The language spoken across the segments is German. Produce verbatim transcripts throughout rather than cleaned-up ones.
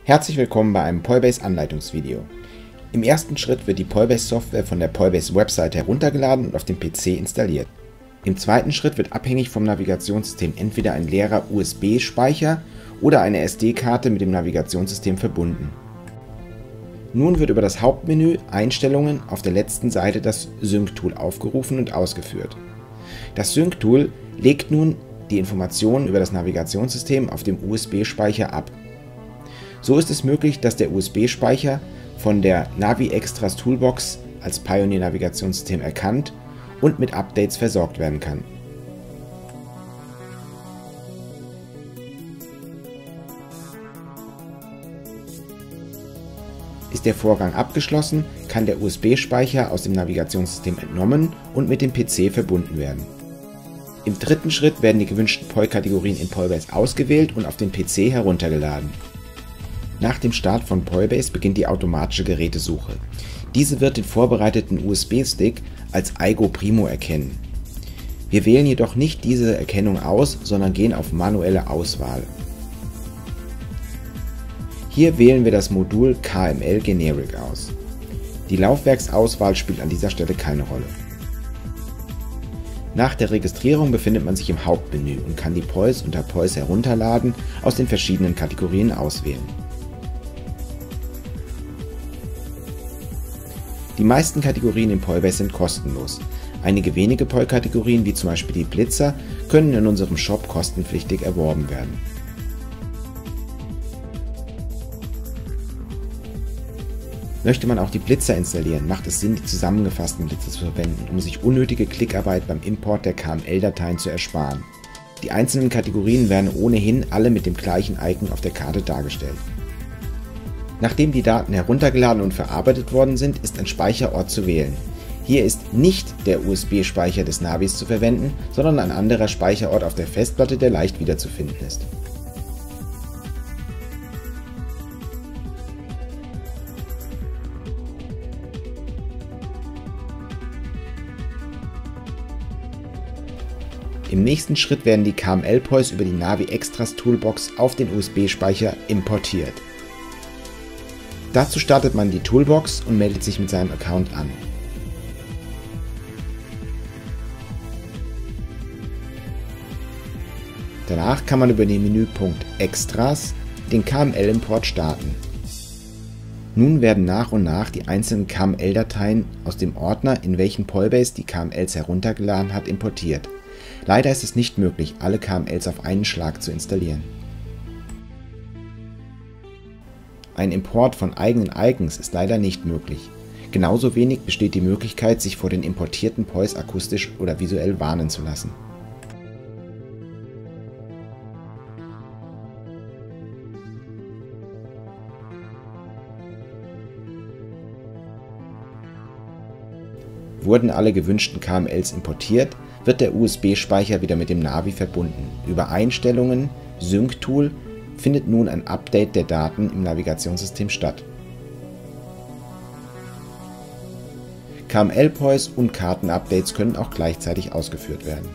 Herzlich willkommen bei einem Polbase-Anleitungsvideo. Im ersten Schritt wird die Polbase-Software von der Polbase-Website heruntergeladen und auf dem P C installiert. Im zweiten Schritt wird abhängig vom Navigationssystem entweder ein leerer U S B-Speicher oder eine S D-Karte mit dem Navigationssystem verbunden. Nun wird über das Hauptmenü Einstellungen auf der letzten Seite das Sync-Tool aufgerufen und ausgeführt. Das Sync-Tool legt nun die Informationen über das Navigationssystem auf dem U S B-Speicher ab. So ist es möglich, dass der U S B-Speicher von der Navi Extras Toolbox als Pioneer Navigationssystem erkannt und mit Updates versorgt werden kann. Ist der Vorgang abgeschlossen, kann der U S B-Speicher aus dem Navigationssystem entnommen und mit dem P C verbunden werden. Im dritten Schritt werden die gewünschten P O I-Kategorien in Polbase ausgewählt und auf den P C heruntergeladen. Nach dem Start von Polbase beginnt die automatische Gerätesuche. Diese wird den vorbereiteten U S B-Stick als Aigo Primo erkennen. Wir wählen jedoch nicht diese Erkennung aus, sondern gehen auf manuelle Auswahl. Hier wählen wir das Modul K M L Generic aus. Die Laufwerksauswahl spielt an dieser Stelle keine Rolle. Nach der Registrierung befindet man sich im Hauptmenü und kann die P O Is unter P O Is herunterladen aus den verschiedenen Kategorien auswählen. Die meisten Kategorien in Polbase sind kostenlos. Einige wenige P O I-Kategorien, wie zum Beispiel die Blitzer, können in unserem Shop kostenpflichtig erworben werden. Möchte man auch die Blitzer installieren, macht es Sinn, die zusammengefassten Blitzer zu verwenden, um sich unnötige Klickarbeit beim Import der K M L-Dateien zu ersparen. Die einzelnen Kategorien werden ohnehin alle mit dem gleichen Icon auf der Karte dargestellt. Nachdem die Daten heruntergeladen und verarbeitet worden sind, ist ein Speicherort zu wählen. Hier ist nicht der U S B-Speicher des Navis zu verwenden, sondern ein anderer Speicherort auf der Festplatte, der leicht wiederzufinden ist. Im nächsten Schritt werden die K M L-P O Is über die Navi Extras Toolbox auf den U S B-Speicher importiert. Dazu startet man die Toolbox und meldet sich mit seinem Account an. Danach kann man über den Menüpunkt Extras den K M L-Import starten. Nun werden nach und nach die einzelnen K M L-Dateien aus dem Ordner, in welchen Polbase die K M Ls heruntergeladen hat, importiert. Leider ist es nicht möglich, alle K M Ls auf einen Schlag zu installieren. Ein Import von eigenen Icons ist leider nicht möglich. Genauso wenig besteht die Möglichkeit, sich vor den importierten P O Is akustisch oder visuell warnen zu lassen. Wurden alle gewünschten K M Ls importiert, wird der U S B-Speicher wieder mit dem Navi verbunden. Über Einstellungen, Sync-Tool findet nun ein Update der Daten im Navigationssystem statt. K M L-P O Is und Karten-Updates können auch gleichzeitig ausgeführt werden.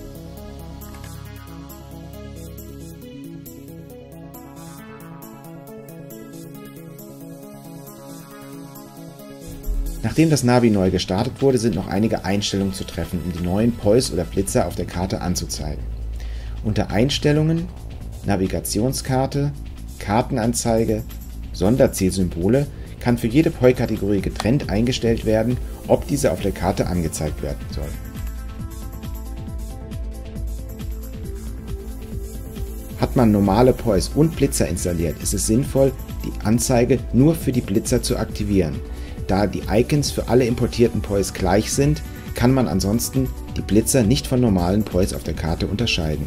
Nachdem das Navi neu gestartet wurde, sind noch einige Einstellungen zu treffen, um die neuen P O Is oder Blitzer auf der Karte anzuzeigen. Unter Einstellungen, Navigationskarte, Kartenanzeige, Sonderzielsymbole kann für jede P O I-Kategorie getrennt eingestellt werden, ob diese auf der Karte angezeigt werden soll. Hat man normale P O Is und Blitzer installiert, ist es sinnvoll, die Anzeige nur für die Blitzer zu aktivieren. Da die Icons für alle importierten P O Is gleich sind, kann man ansonsten die Blitzer nicht von normalen P O Is auf der Karte unterscheiden.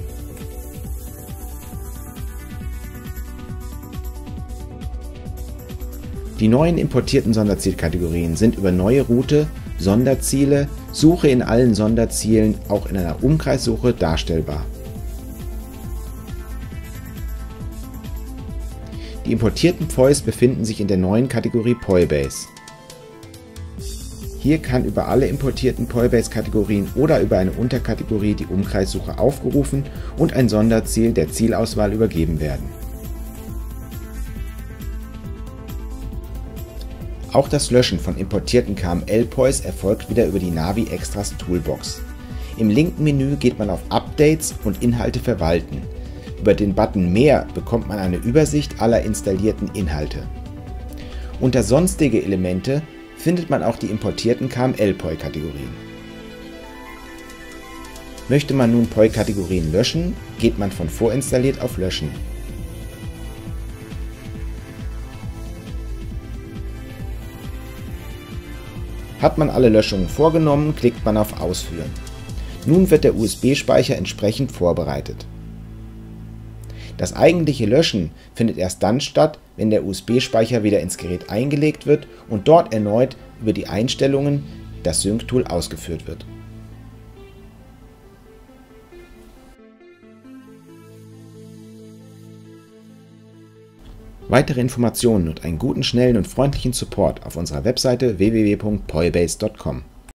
Die neuen importierten Sonderzielkategorien sind über neue Route, Sonderziele, Suche in allen Sonderzielen, auch in einer Umkreissuche darstellbar. Die importierten P O Is befinden sich in der neuen Kategorie Polbase. Hier kann über alle importierten Polbase-Kategorien oder über eine Unterkategorie die Umkreissuche aufgerufen und ein Sonderziel der Zielauswahl übergeben werden. Auch das Löschen von importierten K M L-P O Is erfolgt wieder über die Navi Extras Toolbox. Im linken Menü geht man auf Updates und Inhalte verwalten. Über den Button Mehr bekommt man eine Übersicht aller installierten Inhalte. Unter Sonstige Elemente findet man auch die importierten K M L-P O I-Kategorien. Möchte man nun P O I-Kategorien löschen, geht man von Vorinstalliert auf Löschen. Hat man alle Löschungen vorgenommen, klickt man auf Ausführen. Nun wird der U S B-Speicher entsprechend vorbereitet. Das eigentliche Löschen findet erst dann statt, wenn der U S B-Speicher wieder ins Gerät eingelegt wird und dort erneut über die Einstellungen das Sync-Tool ausgeführt wird. Weitere Informationen und einen guten, schnellen und freundlichen Support auf unserer Webseite w w w punkt poibase punkt com.